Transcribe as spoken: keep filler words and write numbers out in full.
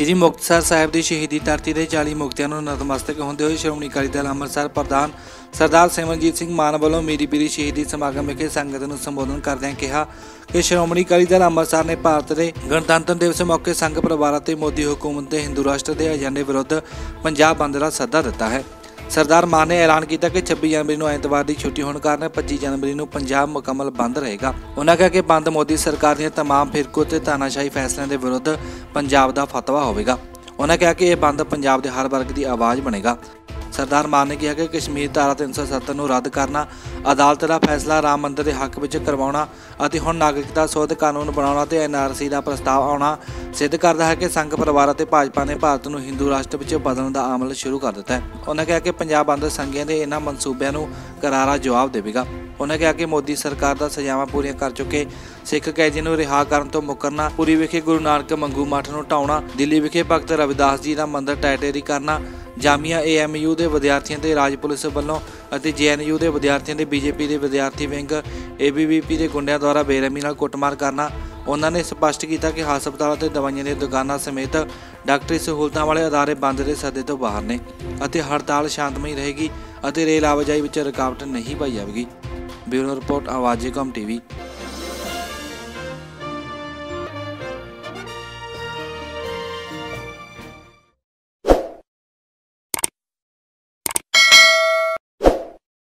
श्री मुक्तसर साहिब की शहीदी धरती के चालीस मुक्तियों को नतमस्तक होंदे हुए श्रोमणी अकाली दल अंमृतसर प्रधान सरदार सिमरनजीत सिंह मान वालों मीरी पीरी शहीदी समागम विखे संगत को संबोधन करदਿਆਂ कहा कि श्रोमणी अकाली दल अंमृतसर ने भारत के गणतंत्र दिवस मौके संघ परिवार ते मोदी हुकूमत के हिंदू राष्ट्र के एजेंडे विरुद्ध पंजाब बंद का सद्दा दिता है। सरदार मान ने ऐलान किया कि छब्बी जनवरी को एतवार की छुट्टी होने कारण पच्ची जनवरी को पंजाब मुकम्मल बंद रहेगा। उन्होंने कहा कि बंद मोदी सरकार दी तमाम फिरकू ते तानाशाही फैसलों के विरुद्ध पंजाब का फतवा होगा। उन्होंने कहा कि यह बंद पंजाब के हर वर्ग की आवाज़ बनेगा। सरदार मान ने कहा कि कश्मीर धारा तीन सौ सत्तर को रद्द करना, अदालत का फैसला राम मंदिर के हक में करवाना और हुण नागरिकता सोध कानून बनाना ते एन आर सी का प्रस्ताव आना सिद्ध करता है कि संघ परिवार ते भाजपा ने भारत को हिंदू राष्ट्र में बदलने का अमल शुरू कर दिता है। उन्होंने कहा कि पंजाब बंद संघिया के इन्होंने मनसूबों को करारा जवाब देगा। उन्होंने कहा कि मोदी सरकार का सजावां पूरी कर चुके सिख कैदी को रिहा करने तो मुकरना, पुरी विखे गुरु नानक मंगू मठ को ढाउणा, दिल्ली विखे भगत रविदास जी का मंदिर टैटेरी करना, जामिया ए एम यू के विद्यार्थियों के राज पुलिस वालों और जे एन यू के विद्यार्थियों के बीजेपी के विद्यार्थी wing A B V P के गुंडिया द्वारा बेरहमी नाल कुटमार करना। उन्होंने स्पष्ट किया कि हस्पतालों और दवाइयां दी दुकानां समेत डॉक्टरी सहूलतां वाले अदारे बंद के सदे तो बाहर ने अते हड़ताल शांतमई रहेगी और रेल आवाजाही में रुकावट नहीं पाई जाएगी। Bureau report Awaaz com TV.